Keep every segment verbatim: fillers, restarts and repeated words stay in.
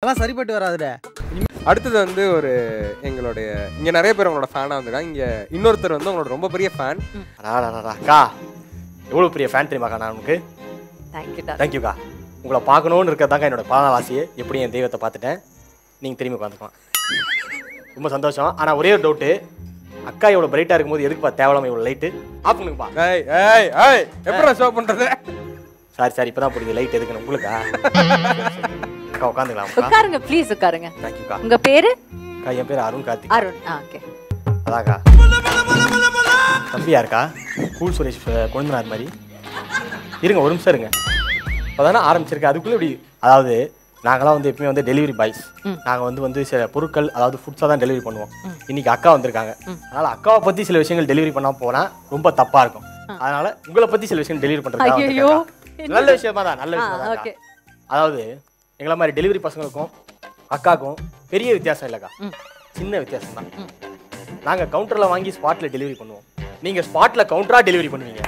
அதெல்லாம் சரிப்பட்டு வராதுடா. அடுத்தது வந்து ஒரு எங்களுடைய இங்கே நிறைய பேர் உங்களோட ஃபேனாக வந்துருக்காங்க. இங்கே இன்னொருத்தர் வந்து உங்களோட ரொம்ப பெரிய ஃபேன். அக்கா எவ்வளோ பெரிய ஃபேன் தெரியுமாக்கா நான் உனக்கு? தேங்க்யூடா. தேங்க்யூக்கா. உங்களை பார்க்கணுன்னு இருக்கிறதாக்கா என்னோட பாதாள ஆசையே. எப்படி என் தெய்வத்தை பார்த்துட்டேன், நீங்கள் திரும்பி உட்காந்துக்கலாம். ரொம்ப சந்தோஷம். ஆனால் ஒரே ஒரு டவுட்டு, அக்கா இவ்வளோ பிரைட்டாக இருக்கும்போது எதுக்குப்பா தேவலாம இவ்வளோ லைட்டு ஆஃப் பண்ணுங்கப்பா? ஏய் ஏய் ஏய் எப்படி ஷோ பண்ணுறது? சாரி சாரி இப்போ தான் புரியுது லைட் எதுக்குன்னு உங்களுக்கா? அக்கா உட்காந்துக்கலாம். உட்காருங்க ப்ளீஸ், உட்காருங்க. தேங்க்யூக்கா. உங்கள் பேர்? அக்கா என் பேர் அருண் கார்த்திக். அருண். ஆ ஓகே. அதாக்கா தம்பியா இருக்கா? கூல் சுரேஷ் கொழுந்தனார் மாதிரி. இருங்க ஒரு நிமிஷம் இருங்க. இப்போ தானே ஆரம்பிச்சிருக்கேன் அதுக்குள்ளே இப்படி. அதாவது நாங்களாம் வந்து எப்பவுமே வந்து டெலிவரி பாய்ஸ். நாங்கள் வந்து வந்து சில பொருட்கள் அதாவது ஃபுட்ஸாக தான் டெலிவரி பண்ணுவோம். இன்னைக்கு அக்கா வந்திருக்காங்க. அதனால் அக்காவை பற்றி சில விஷயங்கள் டெலிவரி பண்ணால் போனால் ரொம்ப தப்பாக இருக்கும். அதனால் உங்களை பற்றி சில விஷயம் டெலிவரி பண்ணுறது நல்ல விஷயமா தான். நல்ல விஷயம் தான். அதாவது எங்களை மாதிரி டெலிவரி பசங்களுக்கும் அக்காவுக்கும் பெரிய வித்தியாசம் இல்லைக்கா, சின்ன வித்தியாசம் தான். நாங்கள் கவுண்டரில் வாங்கி ஸ்பாட்டில் டெலிவரி பண்ணுவோம். நீங்கள் ஸ்பாட்டில் கவுண்டராக டெலிவரி பண்ணுவீங்க.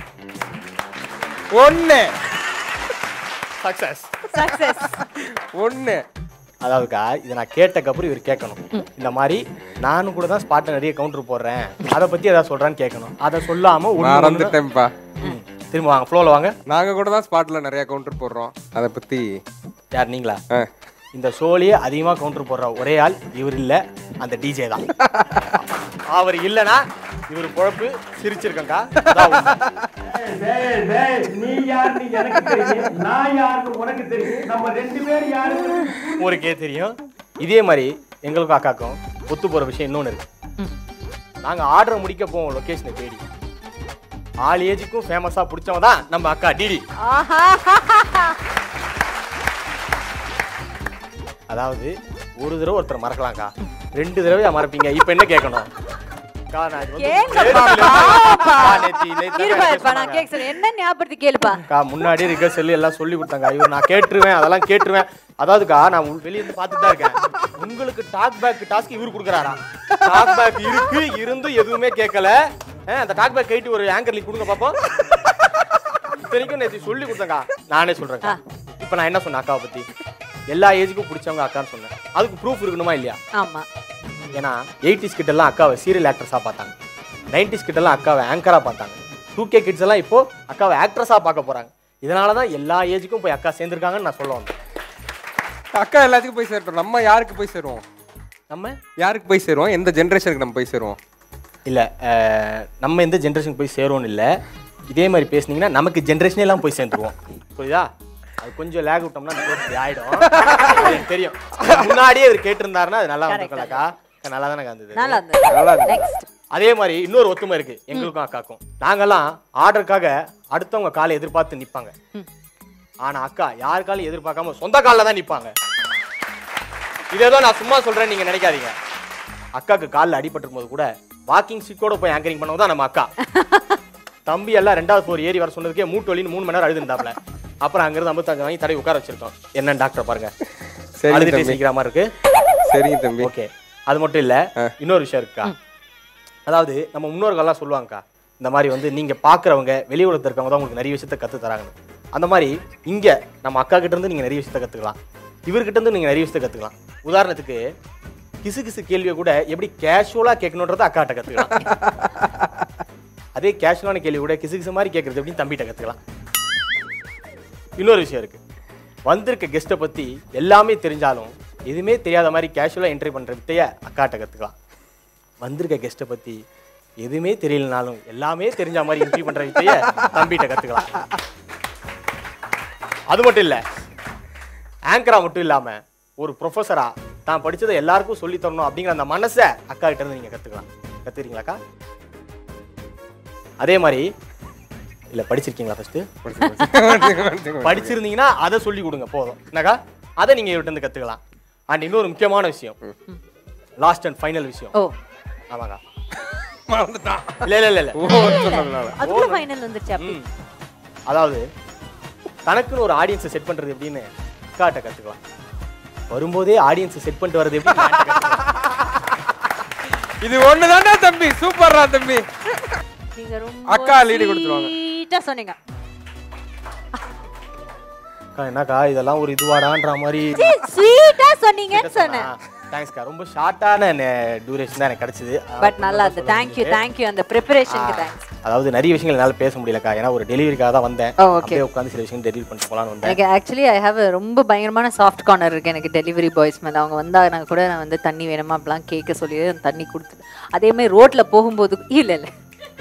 ஒன்று சக்ஸஸ் சக்ஸஸ் ஒன்று. அதாவதுக்கா இதை நான் கேட்டக்கப்புறம் இவர் கேட்கணும். இந்த மாதிரி நானும் கூட தான் ஸ்பாட்டில் நிறைய கவுண்டர் போடுறேன், அதை பற்றி எதாவது சொல்கிறான்னு கேட்கணும். அதை சொல்லாமல் மறந்துட்டேன்ப்பா. திரும்ப வாங்க, ஃப்ளோவில் வாங்க. நாங்கள் கூட தான் ஸ்பாட்டில் நிறைய கவுண்டர் போடுறோம். அதை பற்றி யார் நீங்களா? இந்த ஷோலேயே அதிகமாக கவுண்டர் போடுற ஒரே ஆள் இவர் இல்லை, அந்த டிஜே தான். அவர் இல்லைன்னா இவர் பொழப்பு சிரிச்சிருக்கா. ஊருக்கே தெரியும். இதே மாதிரி எங்களுக்கும் அக்காக்கும் ஒத்து போற விஷயம் இன்னொன்று இருக்கு. நாங்க ஆர்டர் முடிக்க போவோம் லொகேஷனை தேடி. ஆல் ஏஜுக்கும் ஃபேமஸா பிடிச்சவங்க தான் நம்ம அக்கா டிடி. அதாவது ஒரு தடவை ஒருத்தர் மறக்கலாம்க்கா, ரெண்டு தடவை மறப்பீங்க. இப்ப என்ன கேட்கணும்? முன்னாடி ரிகர்சல் எல்லாம் சொல்லி கொடுத்தாங்க. இவர் நான் கேட்டுருவேன், அதெல்லாம் கேட்டுருவேன். அதாவதுக்கா நான் வெளியே இருந்து பார்த்துட்டு தான் இருக்கேன். உங்களுக்கு டாக் பேக் டாஸ்க் இவர் கொடுக்குறாரா? டாக் பேக் இருக்கு, இருந்து எதுவுமே கேட்கல. அந்த டாக் பேக் கைட்டு ஒரு ஆங்கர்லி கொடுங்க பாப்போம். இத்தனைக்கும் நேற்று சொல்லி கொடுத்தாங்க. நானே சொல்றேன். இப்ப நான் என்ன சொன்னேன் அக்காவை பத்தி? எல்லா ஏஜுக்கும் பிடிச்சவங்க அக்கான்னு சொன்னேன். அதுக்கு ப்ரூஃப் இருக்கணுமா இல்லையா? ஆமா. ஏன்னா எயிட்டிஸ் கிட்ட எல்லாம் அக்காவை சீரியல் ஆக்ட்ரஸா பார்த்தாங்க, நைன்டிஸ் கிட்ட எல்லாம் அக்காவை ஆங்கரா பார்த்தாங்க, டூ கே கிட்ஸ் எல்லாம் இப்போ அக்காவை ஆக்ட்ரஸா பார்க்க போறாங்க. இதனாலதான் எல்லா ஏஜுக்கும் போய் அக்கா சேர்ந்துருக்காங்கன்னு நான் சொல்ல வந்தேன். அக்கா எல்லாத்துக்கும் போய் சேருவோம். நம்ம யாருக்கு போய் சேருவோம்? நம்ம யாருக்கு போய் சேருவோம்? எந்த ஜென்ரேஷனுக்கு நம்ம போய் சேருவோம்? இல்லை, நம்ம எந்த ஜென்ரேஷனுக்கு போய் சேருவோம்னு இல்லை. இதே மாதிரி பேசுனீங்கன்னா நமக்கு ஜென்ரேஷனே எல்லாம் போய் சேர்ந்துருவோம். புரியுதா? அது கொஞ்சம் லேக் விட்டோம்னா ஆயிடும். தெரியும். முன்னாடியே அவர் கேட்டிருந்தாருன்னா அது நல்லா வந்துருக்கலக்கா. நல்லா தானே இருந்தது. அதே மாதிரி இன்னொரு ஒத்துமை இருக்கு எங்களுக்கும் அக்காக்கும். நாங்கெல்லாம் ஆர்டருக்காக அடுத்தவங்க காலை எதிர்பார்த்து நிப்பாங்க. ஆனா அக்கா யார் காலையும் எதிர்பார்க்காம சொந்த காலில் தான் நிப்பாங்க. இதேதோ நான் சும்மா சொல்றேன் நீங்க நினைக்காதீங்க. அக்காக்கு காலில் அடிபட்டிருக்கும் போது கூட வாக்கிங் ஸ்டிக்கோட போய் ஆங்கரிங் பண்ணவும் தான் நம்ம அக்கா. தம்பி எல்லாம் ரெண்டாவது ஃப்ளோர் ஏறி வர சொன்னதுக்கே மூட்டு வலின்னு மூணு மணி நேரம் அழுதுந்தாப்ல. அப்புறம் அங்கிருந்து ஐம்பத்தஞ்சு வாங்கி தடவை உட்கார வச்சிருக்கோம். என்னன்னு டாக்டர் பாருங்க, அழுதுட்டே சிரிக்கிற மாதிரி இருக்கு. சரிங்க தம்பி. ஓகே, அது மட்டும் இல்ல, இன்னொரு விஷயம் இருக்கா. அதாவது நம்ம முன்னோர்கள்லாம் சொல்லுவாங்கக்கா, இந்த மாதிரி வந்து நீங்க பாக்குறவங்க வெளி உலகத்துல இருக்கவங்க தான் உங்களுக்கு நிறைய விஷயத்த கத்து தராங்கன்னு. அந்த மாதிரி இங்க நம்ம அக்கா கிட்ட இருந்து நீங்க நிறைய விஷயத்த கத்துக்கலாம், இவர்கிட்ட இருந்து நீங்க நிறைய விஷயத்த கத்துக்கலாம். உதாரணத்துக்கு கிசு கிசு கேள்வியை கூட எப்படி கேஷுவலா கேட்கணுன்றத அக்காட்ட கத்துக்கலாம். அதே கேஷுவலான கேள்வி கூட கிசு கிசு மாதிரி கேட்கறது எப்படின்னு தம்பிட்ட கத்துக்கலாம். இன்னொரு விஷயம் இருக்கு, வந்திருக்க கெஸ்ட்டை பத்தி எல்லாமே தெரிஞ்சாலும் எதுவுமே தெரியாத மாதிரி கேஷுவலா என்ட்ரி பண்ற வித்தைய அக்காட்ட கத்துக்கலாம். வந்திருக்க கெஸ்ட்டை பத்தி எதுவுமே தெரியலனாலும் எல்லாமே தெரிஞ்ச மாதிரி என்ட்ரி பண்ற வித்தைய தம்பிட்ட கத்துக்கலாம். அது மட்டும் இல்ல, ஆங்கரா மட்டும் இல்லாம ஒரு ப்ரொஃபஸரா தான் படிச்சதை எல்லாருக்கும் சொல்லி தரணும் அப்படிங்கிற அந்த மனசை அக்கா கிட்ட இருந்து நீங்க கத்துக்கலாம். கத்துக்கிறீங்களாக்கா? அதே மாதிரி இல்ல படிச்சிருக்கீங்களா? ஃபர்ஸ்ட் படிச்சிருந்தீங்கன்னா அதை சொல்லி கொடுங்க போதும். என்னக்கா? அதை நீங்க இவர்கிட்ட இருந்து கத்துக்கலாம். அண்ட் இன்னொரு முக்கியமான விஷயம், லாஸ்ட் அண்ட் ஃபைனல் விஷயம். ஓ ஆமாக்கா, மறந்துட்டான். இல்ல இல்ல இல்ல அதுக்குள்ள ஃபைனல் வந்துச்சு. அப்படி அதாவது தனக்குன்னு ஒரு ஆடியன்ஸை செட் பண்றது எப்படின்னு அக்காட்ட கத்துக்கலாம். வரும்போதே ஆடியன்ஸை செட் பண்ணிட்டு வர்றது எப்படி? இது ஒண்ணுதானே தம்பி. சூப்பர்ரா தம்பி. நீங்க ரொம்ப அக்கா லீடு கொடுத்துருவாங்க. ஸ்வீட்டா சொன்னீங்க. அக்கா என்னக்கா இதெல்லாம் ஒரு இதுவாடான்ற மாதிரி ஸ்வீட்டா சொன்னீங்கன்னு சொன்னேன். தேங்க்ஸ்க்கா. ரொம்ப ஷார்ட்டான டியூரேஷன் தான் எனக்கு கிடைச்சது. பட் நல்லா இருந்து. தேங்க் யூ தேங்க் யூ அந்த ப்ரிப்பரேஷனுக்கு தேங்க்ஸ். அதாவது நிறைய விஷயங்கள் என்னால பேச முடியலக்கா. ஏன்னா ஒரு டெலிவரிக்காக தான் வந்தேன். ஓகே. அப்படியே உட்கார்ந்து சில விஷயம் டெலிவரி பண்ணிட்டு போலாம்னு வந்தேன். எனக்கு ஆக்சுவலி ஐ ஹேவ் ரொம்ப பயங்கரமான சாஃப்ட் கார்னர் இருக்கு எனக்கு டெலிவரி பாய்ஸ் மேல. அவங்க வந்தா நான் கூட நான் வந்து தண்ணி வேணுமா அப்படிலாம் கேட்க சொல்லி தண்ணி கொடுத்து அதே மாதிரி ரோட்ல போகும்போது இல்ல இல்ல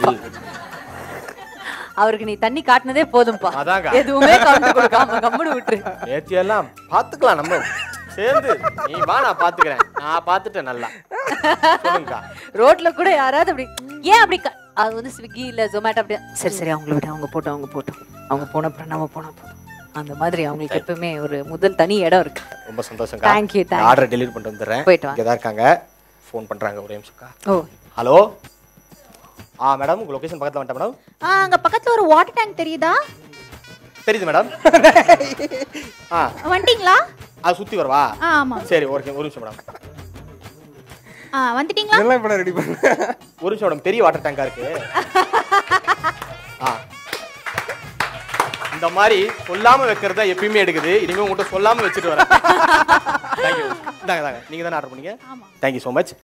அவருக்கு நீ தண்ணி காட்டினதே போதும்பா. அதாங்க. எதுவுமே கவுண்ட் கொடுக்காம கம்முனு விட்டுரு. நேத்து எல்லாம் பாத்துக்கலாம் நம்ம சேர்ந்து. நீ வா நான் பாத்துக்கிறேன். நான் பாத்துட்டேன் நல்லா. சொல்லுங்கக்கா. ரோட்ல கூட யாராவது அப்படி ஏன் அப்படி க- அது வந்து ஸ்விக்கி இல்ல ஜொமேட்டோ அப்படி சரி சரி அவங்கள விட அவங்க போட்டோம் அவங்க போட்டோம் அவங்க போன அப்புறம் நம்ம போன போதும் அந்த மாதிரி அவங்களுக்கு எப்பவுமே ஒரு முதல் தனி இடம் இருக்கு. ரொம்ப சந்தோஷம்க்கா. Thank you, thank you. Order delivery பண்ணிட்டு வந்துடுறேன். போயிட்டு வாங்க. இங்க தான் இருக்காங்க. ஃபோன் பண்றாங்க ஒரே நிமிஷம்க்கா. Oh hello. ஆ மேடம் உங்க லொகேஷன் பக்கத்துல வந்துட்டேன் மேடம். ஆ அங்க பக்கத்துல ஒரு வாட்டர் டேங்க் தெரியுதா? தெரியுது மேடம். ஆ வந்துட்டீங்களா? அது சுத்தி வரவா? ஆ ஆமா. சரி ஓகே ஒரு நிமிஷம் மேடம். ஆ வந்துட்டீங்களா? இதெல்லாம் இப்ப ரெடி பண்ண ஒரு நிமிஷம் மேடம். பெரிய வாட்டர் டேங்கா இருக்கு. ஆ இந்த மாதிரி சொல்லாம வைக்கிறதா எப்பயுமே எடுக்குது. இனிமே உங்கள்கிட்ட சொல்லாம வச்சுட்டு வரேன். தேங்க்யூ. இந்தாங்க தாங்க. நீங்க தானே ஆர்டர் பண்ணீங்க? ஆமா. Thank you so much.